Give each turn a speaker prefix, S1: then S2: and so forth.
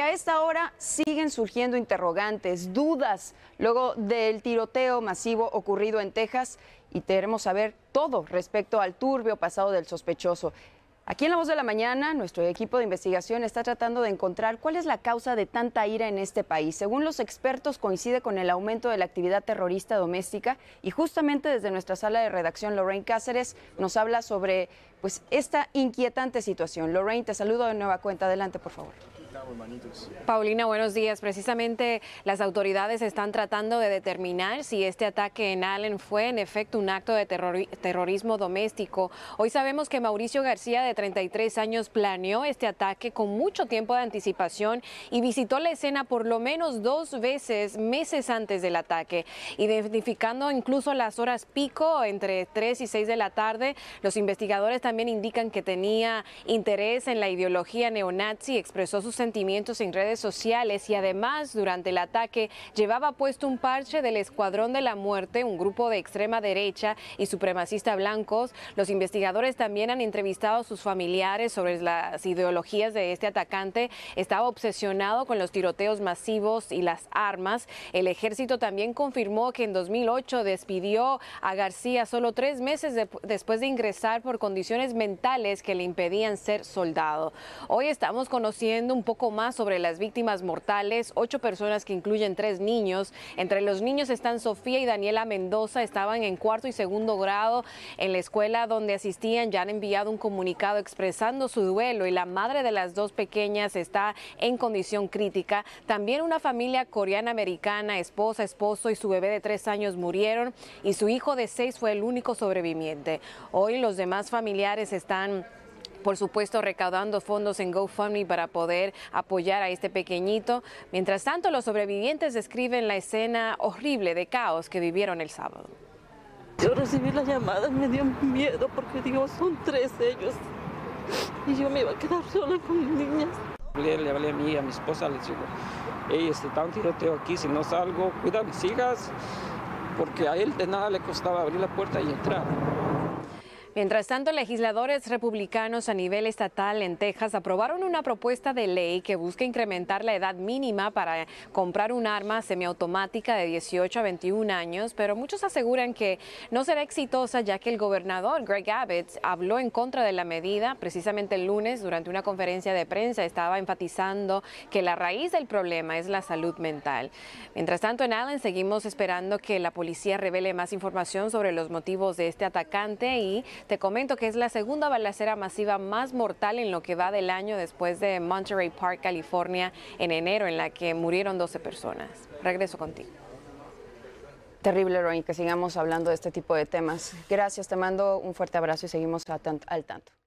S1: a esta hora siguen surgiendo interrogantes, dudas, luego del tiroteo masivo ocurrido en Texas, y queremos saber todo respecto al turbio pasado del sospechoso. Aquí en La Voz de la Mañana, nuestro equipo de investigación está tratando de encontrar cuál es la causa de tanta ira en este país. Según los expertos, coincide con el aumento de la actividad terrorista doméstica, y justamente desde nuestra sala de redacción, Lorraine Cáceres nos habla sobre esta inquietante situación. Lorraine, te saludo de nueva cuenta. Adelante, por favor.
S2: Paulina, buenos días. Precisamente las autoridades están tratando de determinar si este ataque en Allen fue en efecto un acto de terrorismo doméstico. Hoy sabemos que Mauricio García, de 33 años, planeó este ataque con mucho tiempo de anticipación y visitó la escena por lo menos 2 veces meses antes del ataque, identificando incluso las horas pico entre 3 y 6 de la tarde. Los investigadores también indican que tenía interés en la ideología neonazi, expresó sus sentimientos en redes sociales y además durante el ataque llevaba puesto un parche del Escuadrón de la Muerte, un grupo de extrema derecha y supremacista blancos. Los investigadores también han entrevistado a sus familiares sobre las ideologías de este atacante. Estaba obsesionado con los tiroteos masivos y las armas. El ejército también confirmó que en 2008 despidió a García solo 3 meses después de ingresar por condiciones mentales que le impedían ser soldado. Hoy estamos conociendo un poco más sobre las víctimas mortales, 8 personas que incluyen 3 niños. Entre los niños están Sofía y Daniela Mendoza, estaban en 4º y 2º grado en la escuela donde asistían. Ya han enviado un comunicado expresando su duelo y la madre de las 2 pequeñas está en condición crítica. También una familia coreana-americana, esposa, esposo y su bebé de 3 años murieron y su hijo de 6 fue el único sobreviviente. Hoy los demás familiares están, por supuesto, recaudando fondos en GoFundMe para poder apoyar a este pequeñito. Mientras tanto, los sobrevivientes describen la escena horrible de caos que vivieron el sábado.
S3: Yo recibí la llamada, me dio miedo porque digo, son 3 ellos y yo me iba a quedar sola con mis niñas.
S4: Le hablé a mí, a mi esposa, les digo, hey, está un tiroteo aquí, si no salgo, cuida a mis hijas, porque a él de nada le costaba abrir la puerta y entrar.
S2: Mientras tanto, legisladores republicanos a nivel estatal en Texas aprobaron una propuesta de ley que busca incrementar la edad mínima para comprar un arma semiautomática de 18 a 21 años, pero muchos aseguran que no será exitosa ya que el gobernador Greg Abbott habló en contra de la medida. Precisamente el lunes, durante una conferencia de prensa, estaba enfatizando que la raíz del problema es la salud mental. Mientras tanto, en Allen seguimos esperando que la policía revele más información sobre los motivos de este atacante, y te comento que es la segunda balacera masiva más mortal en lo que va del año, después de Monterey Park, California, en enero, en la que murieron 12 personas. Regreso contigo.
S1: Terrible, Lorraine, que sigamos hablando de este tipo de temas. Gracias, te mando un fuerte abrazo y seguimos al tanto.